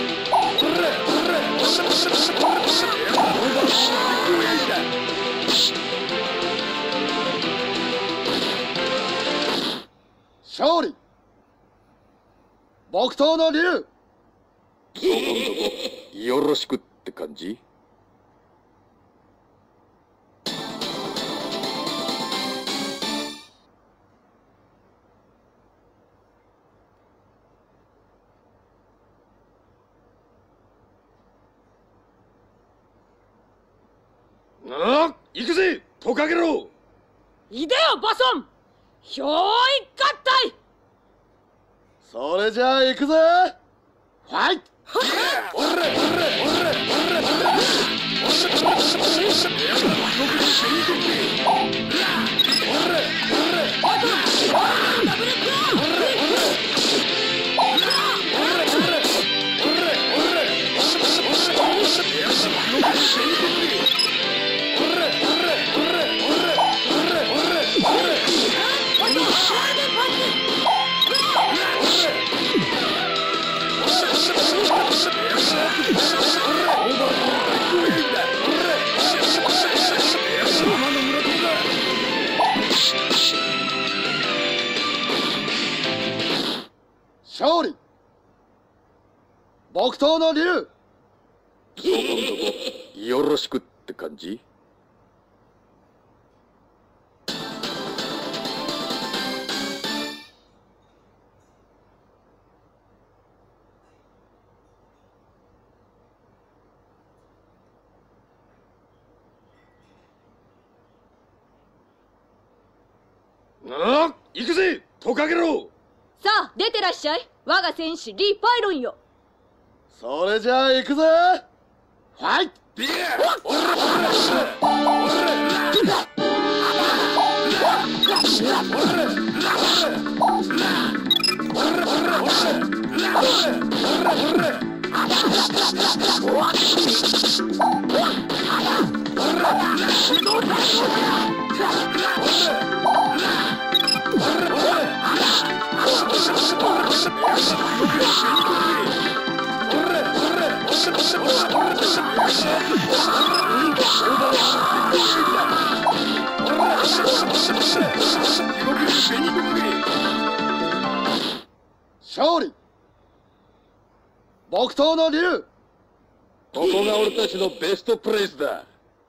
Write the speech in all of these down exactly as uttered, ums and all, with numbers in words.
オーバーシービッグエイだ。 勝利。木刀の竜。 そこんとこよろしくって感じ。ああ、行くぜトカゲロウ。 いでよバソン。ひょうい合体。 それじゃあ行くぜ。ファイト。 おらおらおらおら勝利。木刀の竜。 そこんとこよろしくって感じ。ああ、行くぜトカゲロウ。 さあ出てらっしゃい我が戦士リー・パイロンよ。 それじゃあ行くぜ。ファイト。勝利。木刀の竜。 ここが俺たちのベストプレイスだ。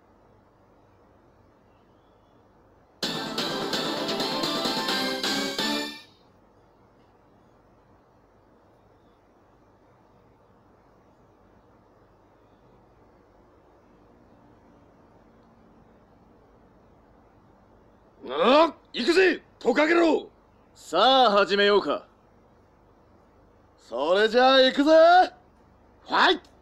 ああ、行くぜトカゲロウ。 さあ始めようか。それじゃあ行くぜ。ファイト。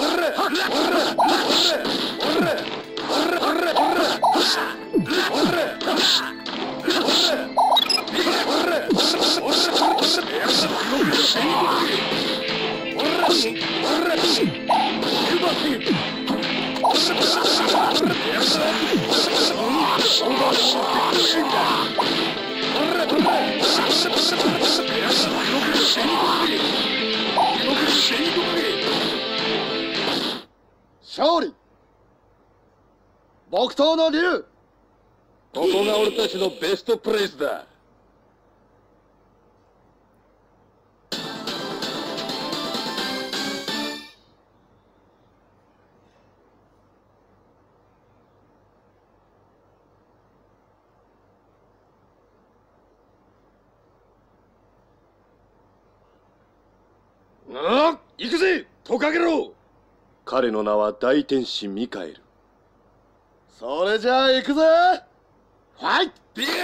勝利。木刀の竜。 ここが俺たちのベストプレイスだ。ああ、行くぜトカゲロウ。 彼の名は大天使ミカエル。 それじゃあ行くぜ。ファイト。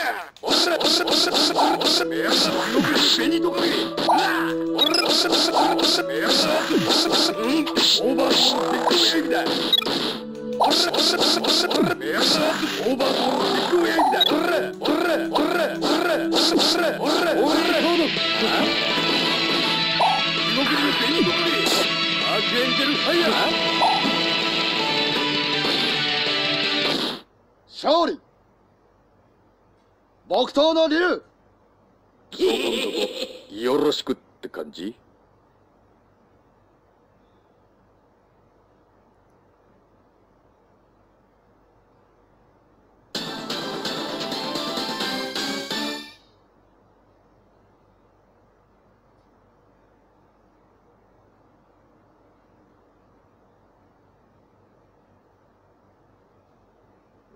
勝利。木刀の竜。 そこんとこよろしくって感じ。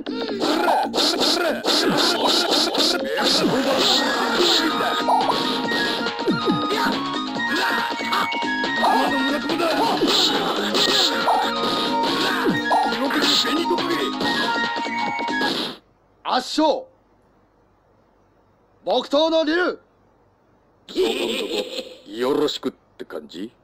圧勝木刀の竜よろしくって感じ。